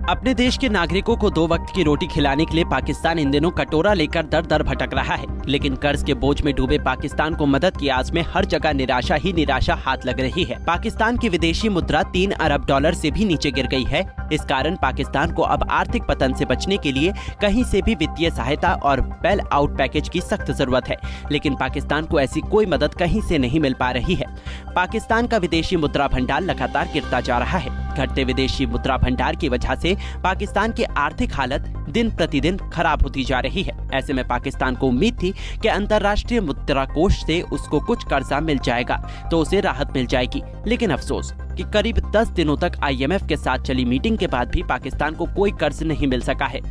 अपने देश के नागरिकों को 2 वक्त की रोटी खिलाने के लिए पाकिस्तान इन दिनों कटोरा लेकर दर दर भटक रहा है, लेकिन कर्ज के बोझ में डूबे पाकिस्तान को मदद की आस में हर जगह निराशा ही निराशा हाथ लग रही है। पाकिस्तान की विदेशी मुद्रा 3 अरब डॉलर से भी नीचे गिर गई है। इस कारण पाकिस्तान को अब आर्थिक पतन से बचने के लिए कहीं से भी वित्तीय सहायता और बेल आउट पैकेज की सख्त जरूरत है, लेकिन पाकिस्तान को ऐसी कोई मदद कहीं से नहीं मिल पा रही है। पाकिस्तान का विदेशी मुद्रा भंडार लगातार गिरता जा रहा है। घटते विदेशी मुद्रा भंडार की वजह से पाकिस्तान की आर्थिक हालत दिन प्रतिदिन खराब होती जा रही है। ऐसे में पाकिस्तान को उम्मीद थी कि अंतर्राष्ट्रीय मुद्रा कोष से उसको कुछ कर्जा मिल जाएगा तो उसे राहत मिल जाएगी, लेकिन अफसोस कि करीब 10 दिनों तक IMF के साथ चली मीटिंग के बाद भी पाकिस्तान को कोई कर्ज नहीं मिल सका है।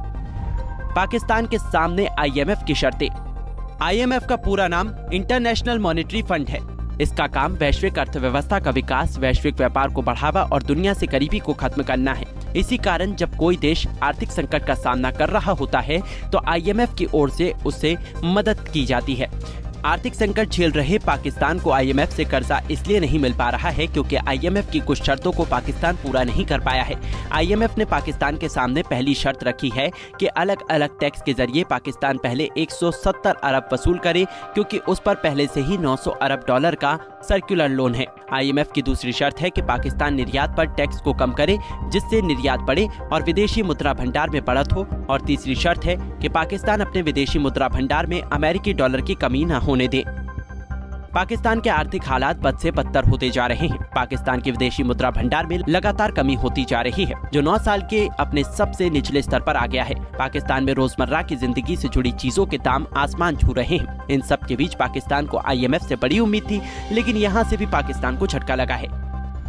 पाकिस्तान के सामने IMF की शर्तें। IMF का पूरा नाम इंटरनेशनल मॉनेटरी फंड है। इसका काम वैश्विक अर्थव्यवस्था का विकास, वैश्विक व्यापार को बढ़ावा और दुनिया से गरीबी को खत्म करना है। इसी कारण जब कोई देश आर्थिक संकट का सामना कर रहा होता है तो IMF की ओर से उससे मदद की जाती है। आर्थिक संकट झेल रहे पाकिस्तान को IMF से कर्जा इसलिए नहीं मिल पा रहा है क्योंकि IMF की कुछ शर्तों को पाकिस्तान पूरा नहीं कर पाया है। IMF ने पाकिस्तान के सामने पहली शर्त रखी है कि अलग अलग टैक्स के जरिए पाकिस्तान पहले 170 अरब वसूल करे, क्योंकि उस पर पहले से ही 900 अरब डॉलर का सर्कुलर लोन है। IMF की दूसरी शर्त है कि पाकिस्तान निर्यात पर टैक्स को कम करे, जिससे निर्यात बढ़े और विदेशी मुद्रा भंडार में बढ़त हो। और तीसरी शर्त है कि पाकिस्तान अपने विदेशी मुद्रा भंडार में अमेरिकी डॉलर की कमी न होने दे। पाकिस्तान के आर्थिक हालात बद से बदतर होते जा रहे हैं। पाकिस्तान के विदेशी मुद्रा भंडार में लगातार कमी होती जा रही है, जो 9 साल के अपने सबसे निचले स्तर पर आ गया है। पाकिस्तान में रोजमर्रा की जिंदगी से जुड़ी चीजों के दाम आसमान छू रहे हैं। इन सब के बीच पाकिस्तान को IMF से बड़ी उम्मीद थी, लेकिन यहाँ से भी पाकिस्तान को झटका लगा है।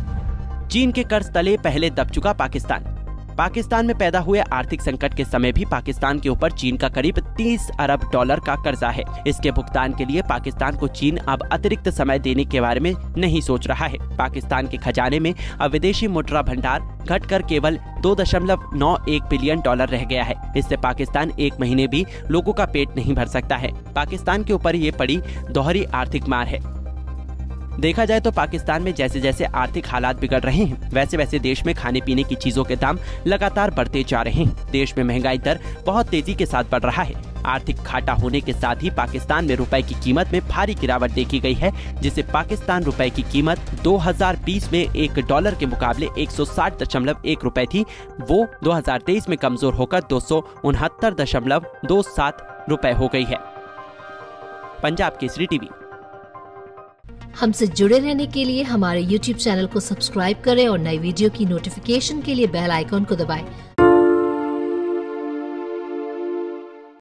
चीन के कर्ज तले पहले दब चुका पाकिस्तान में पैदा हुए आर्थिक संकट के समय भी पाकिस्तान के ऊपर चीन का करीब 30 अरब डॉलर का कर्जा है। इसके भुगतान के लिए पाकिस्तान को चीन अब अतिरिक्त समय देने के बारे में नहीं सोच रहा है। पाकिस्तान के खजाने में अब विदेशी मुद्रा भंडार घटकर केवल 2.91 बिलियन डॉलर रह गया है। इससे पाकिस्तान एक महीने भी लोगों का पेट नहीं भर सकता है। पाकिस्तान के ऊपर ये पड़ी दोहरी आर्थिक मार है। देखा जाए तो पाकिस्तान में जैसे जैसे आर्थिक हालात बिगड़ रहे हैं, वैसे वैसे देश में खाने पीने की चीजों के दाम लगातार बढ़ते जा रहे हैं। देश में महंगाई दर बहुत तेजी के साथ बढ़ रहा है। आर्थिक घाटा होने के साथ ही पाकिस्तान में रुपए की कीमत में भारी गिरावट देखी गई है, जिससे पाकिस्तान रुपए की कीमत 2020 में $1 के मुकाबले 160.1 रुपए थी। वो 2023 में कमजोर होकर 269.27 रुपए हो गई है। पंजाब केसरी टीवी। हमसे जुड़े रहने के लिए हमारे YouTube चैनल को सब्सक्राइब करें और नई वीडियो की नोटिफिकेशन के लिए बेल आइकॉन को दबाएं।